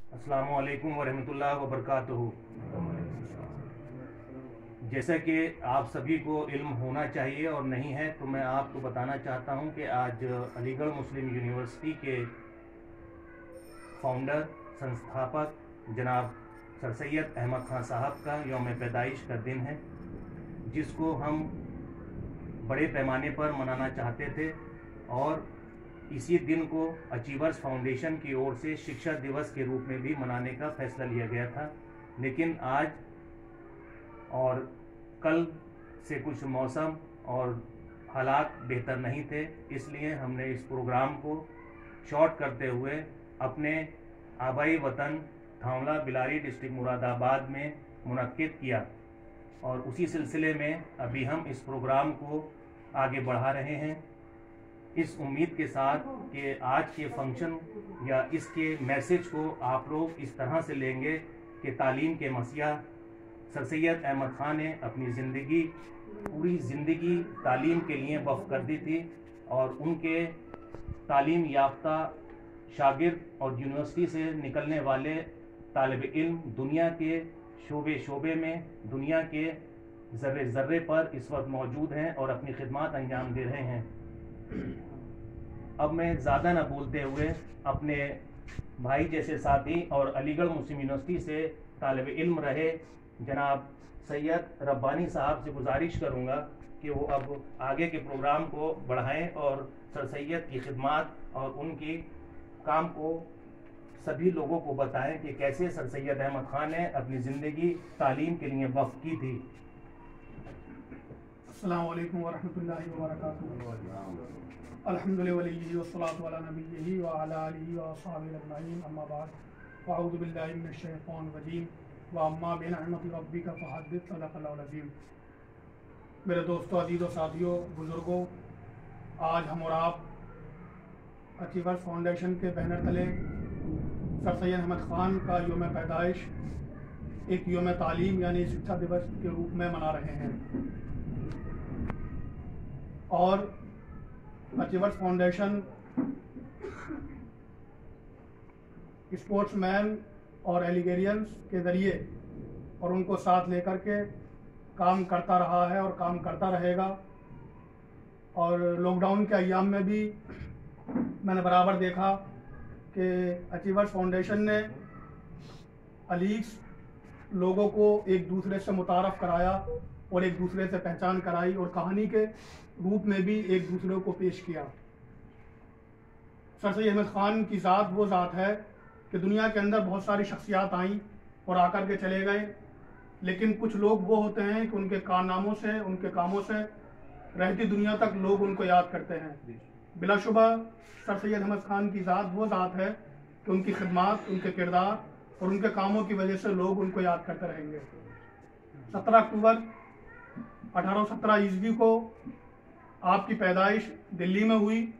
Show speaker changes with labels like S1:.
S1: अस्सलामु अलैकुम वरहमतुल्लाहि वबरकातुहू। जैसा कि आप सभी को इल्म होना चाहिए और नहीं है, तो मैं आपको बताना चाहता हूं कि आज अलीगढ़ मुस्लिम यूनिवर्सिटी के फाउंडर, संस्थापक जनाब सर सैयद अहमद ख़ान साहब का यौम पैदाइश का दिन है, जिसको हम बड़े पैमाने पर मनाना चाहते थे। और इसी दिन को अचीवर्स फाउंडेशन की ओर से शिक्षा दिवस के रूप में भी मनाने का फैसला लिया गया था। लेकिन आज और कल से कुछ मौसम और हालात बेहतर नहीं थे, इसलिए हमने इस प्रोग्राम को शॉर्ट करते हुए अपने आबाई वतन थावला बिलारी डिस्ट्रिक्ट मुरादाबाद में मुनक्किद किया। और उसी सिलसिले में अभी हम इस प्रोग्राम को आगे बढ़ा रहे हैं, इस उम्मीद के साथ कि आज के फंक्शन या इसके मैसेज को आप लोग इस तरह से लेंगे कि तालीम के मसीहा सर सैयद अहमद ख़ान ने अपनी ज़िंदगी, पूरी ज़िंदगी तालीम के लिए वक्फ कर दी थी। और उनके तालीम याफ्ता शागिर्द और यूनिवर्सिटी से निकलने वाले तालिब इल्म दुनिया के शोबे शोबे में, दुनिया के ज़र्रे ज़र्रे पर इस वक्त मौजूद हैं और अपनी खिदमत अंजाम दे रहे हैं। अब मैं ज़्यादा न बोलते हुए अपने भाई जैसे साथी और अलीगढ़ मुस्लिम यूनिवर्सिटी से तालिब इल्म रहे जनाब सैयद रब्बानी साहब से गुजारिश करूँगा कि वो अब आगे के प्रोग्राम को बढ़ाएं और सर सैयद की खिदमत और उनकी काम को सभी लोगों को बताएं कि कैसे सर सैयद अहमद ख़ान ने अपनी ज़िंदगी तालीम के लिए वक्फ की थी।
S2: अस्सलामु अलैकुम वरहमतुल्लाहि वबरकातुहू। अल्हम्दुलिल्लाह वलिय्यिही वस्सलातु अला नबिय्यिही व अला आलिहि व अस्हाबिही अजमईन, अम्मा बाद, अऊज़ु बिल्लाहि मिनश शैतानिर रजीम व अम्मा बिनिअमति रब्बिका फहद्दिस, सदक़ल्लाहुल अज़ीम। मेरे दोस्तों, अज़ीज़ों, साथियों, बुज़ुर्गों, आज हम और आप अचीवर्स फाउंडेशन के बैनर तले सर सैयद अहमद ख़ान का यौम पैदाइश एक यौम तालीम यानी शिक्षा दिवस के रूप में मना रहे हैं। और अचीवर्स फाउंडेशन स्पोर्ट्समैन और एलिगेरियंस के ज़रिए और उनको साथ लेकर के काम करता रहा है और काम करता रहेगा। और लॉकडाउन के अय्याम में भी मैंने बराबर देखा कि अचीवर्स फाउंडेशन ने अलीग्स लोगों को एक दूसरे से मुतारफ़ कराया और एक दूसरे से पहचान कराई और कहानी के रूप में भी एक दूसरे को पेश किया। सर सैयद अहमद ख़ान की ज़ात वो ज़ात है कि दुनिया के अंदर बहुत सारी शख्सियात आईं और आकर के चले गए, लेकिन कुछ लोग वो होते हैं कि उनके कारनामों से, उनके कामों से रहती दुनिया तक लोग उनको याद करते हैं। बिलाशुबा सर सैयद अहमद ख़ान की ज़ात वो ज़ात है कि उनकी खिदमत, उनके किरदार और उनके कामों की वजह से लोग उनको याद करते रहेंगे। 17 अक्टूबर 1817 ईस्वी को आपकी पैदाइश दिल्ली में हुई